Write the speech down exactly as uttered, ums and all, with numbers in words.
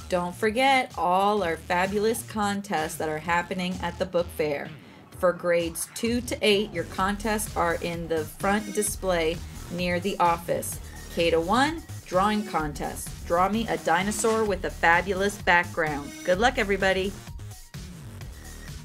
Don't forget all our fabulous contests that are happening at the book fair. For grades two to eight, your contests are in the front display near the office. K to one, drawing contest. Draw me a dinosaur with a fabulous background. Good luck, everybody.